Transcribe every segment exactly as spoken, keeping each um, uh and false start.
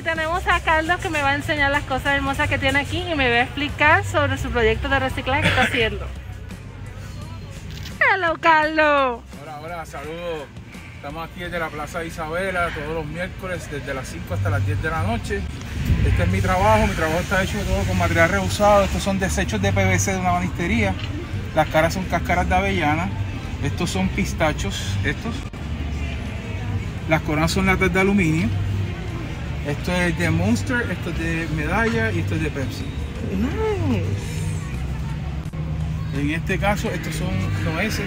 tenemos a Carlos que me va a enseñar las cosas hermosas que tiene aquí y me va a explicar sobre su proyecto de reciclaje que está haciendo. Hello, Carlos. Hola, hola, saludos. Estamos aquí desde la Plaza de Isabela todos los miércoles desde las cinco hasta las diez de la noche. Este es mi trabajo, mi trabajo está hecho todo con material reusado. Estos son desechos de P V C de una banistería. Las caras son cáscaras de avellana. Estos son pistachos, estos. Las coronas son latas de aluminio. Esto es de Monster, esto es de Medalla y esto es de Pepsi. Nice. En este caso, estos son nueces.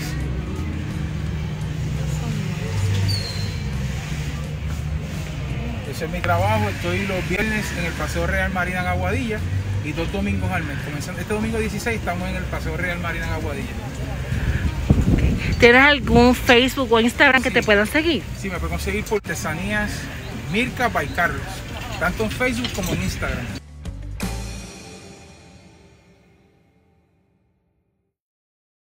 Ese es mi trabajo. Estoy los viernes en el Paseo Real Marina en Aguadilla y dos domingos al mes. Comenzando este domingo dieciséis estamos en el Paseo Real Marina en Aguadilla. ¿Tienes algún Facebook o Instagram que Sí. te puedan seguir? Sí, me pueden conseguir por Artesanías Mirka by Carlos, tanto en Facebook como en Instagram.